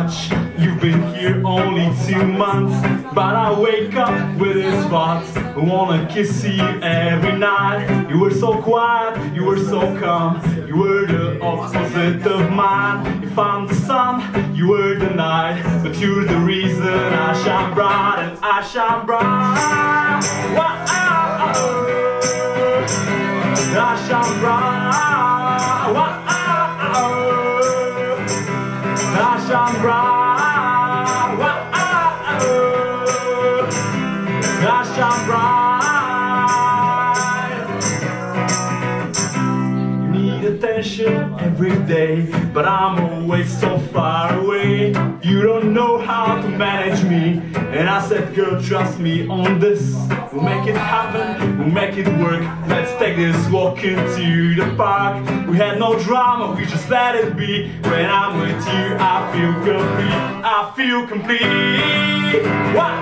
much. You've been here only 2 months, but I wake up with this thought. I wanna kiss you every night. You were so quiet, you were so calm. You were the opposite of mine. If I'm the sun, you were the night. But you're the reason I shine bright and I shine bright. Wow. I shine bright. Wow. I shine bright. Wow. I shine bright. You need attention every day, but I'm always so far away. You don't know how to manage me, and I said, girl, trust me on this. We'll make it happen, we'll make it work. Let's take this walk into the park. We had no drama, we just let it be. When I'm with you, I feel complete. I feel complete. Wow.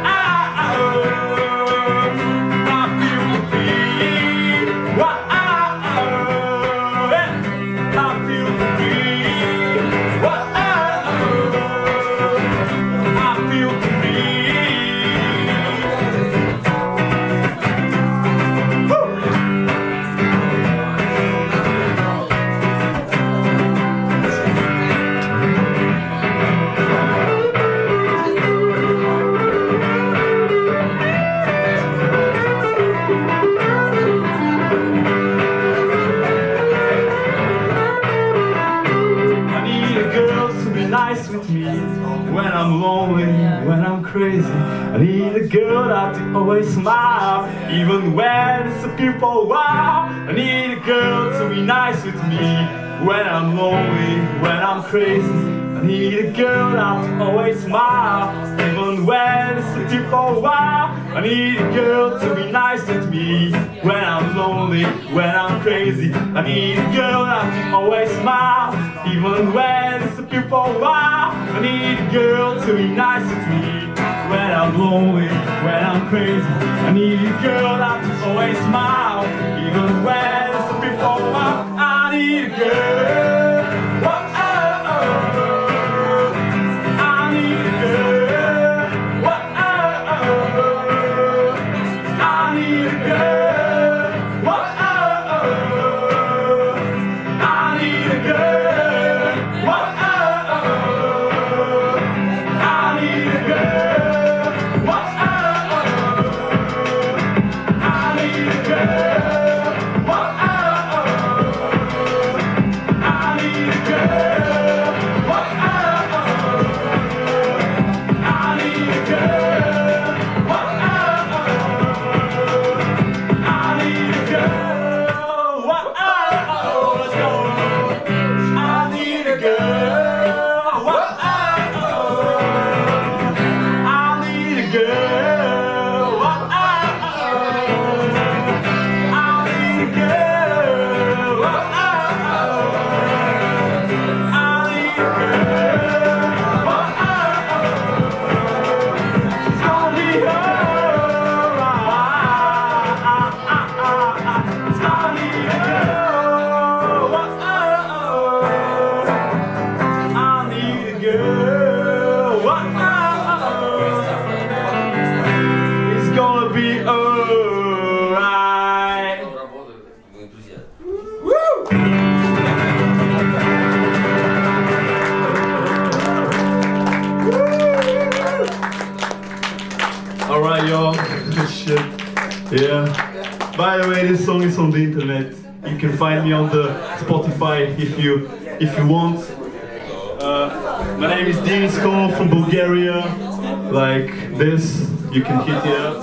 With me when I'm lonely, when I'm crazy. I need a girl that to always smile, even when it's a people. Wow. I need a girl to be nice with me when I'm lonely, when I'm crazy. I need a girl that to always smile, even when it's a people. Wow. I need a girl to be nice with me when I'm lonely, when I'm crazy. I need a girl that to always smile, even when it's a people. Wow. I need a girl to be nice with me when I'm lonely, when I'm crazy. I need a girl that to always smile, even when it's a people. Wow. I need a girl. Alright y'all, good shit. Yeah. By the way, this song is on the internet. You can find me on the Spotify if you want. My name is Denis Kol from Bulgaria. Like this, you can hit it up.